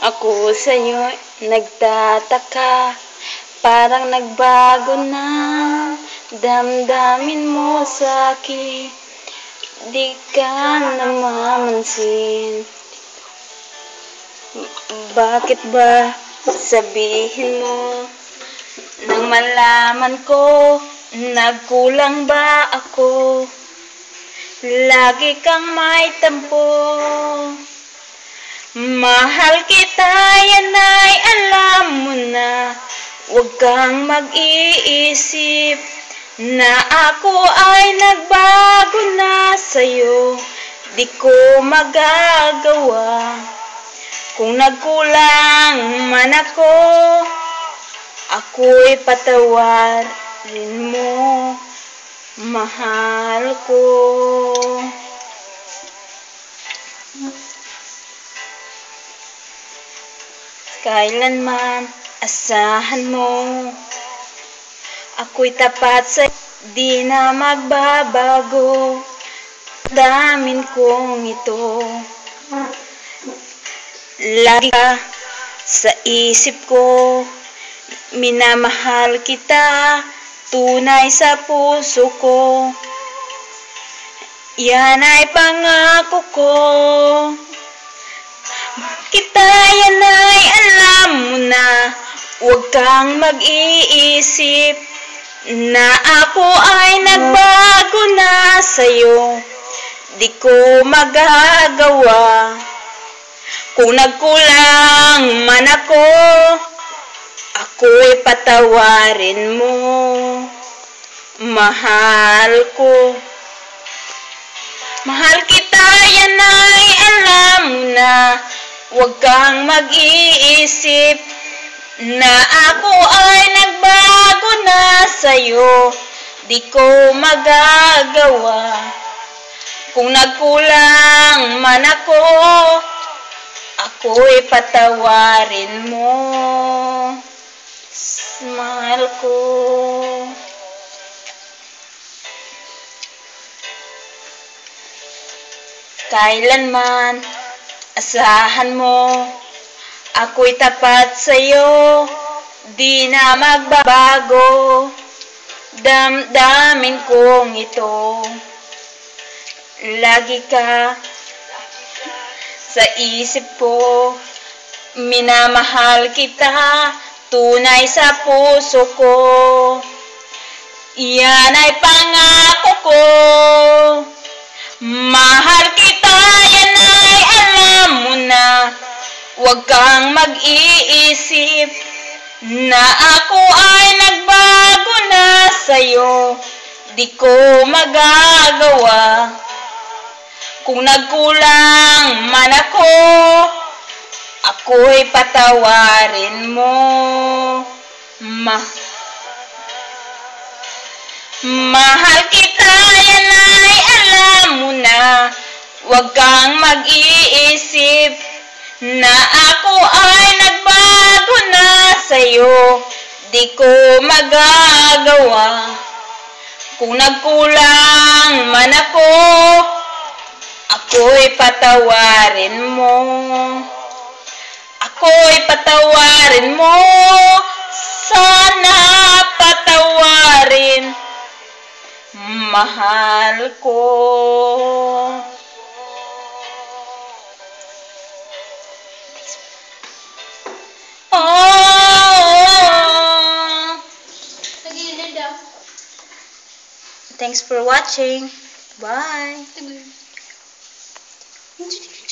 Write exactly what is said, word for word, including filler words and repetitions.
Ako sa'yo nagtataka, parang nagbago na damdamin mo sa'kin, di ka namamansin. Bakit ba sabihin mo nang malaman ko, nagkulang ba ako? Lagi kang may tampo. Mahal kita, yan ay alam mo na. Huwag kang mag-iisip na ako ay nagbago na sa'yo. Di ko magagawa. Kung nagkulang man ako, ako'y patawarin mo, mahal ko. Kailanman asahan mo, ako'y tapat sa di na magbabago. Damin kong ito, lagi ka sa isip ko. Minamahal kita, tunay sa puso ko. Yan ay pangako ko. Kita, yan ay alam mo na. Huwag kang mag-iisip na ako ay nagbago na sa'yo. Di ko magagawa. Kung nagkulang man ako, ako'y patawarin mo, mahal ko. Mahal kita, yan ay alam mo na. Huwag kang mag-iisip na ako ay nagbago na sa'yo. Di ko magagawa. Kung nagkulang man ako, ako'y patawarin mo, mahal ko. Kailanman asahan mo, ako'y tapat sa'yo, di na magbabago. Damdamin kong ito, lagi ka sa isip ko. Minamahal kita, tunay sa puso ko. Yan ay pangako ko. Mahal kita, yan ay alam mo na. Huwag kang mag-iisip na ako ay nagbago na sa'yo. Di ko magagawa. Kung nagkulang man ako, ako'y patawarin mo, ma mahal kita, yan ay alam mo na. Huwag kang mag-iisip na ako ay nagbago na sa'yo. Di ko magagawa. Kung nagkulang man ako, ako'y patawarin mo. Ako'y patawarin mo. Sana patawarin, mahal ko. Oh. Thanks for watching. Bye.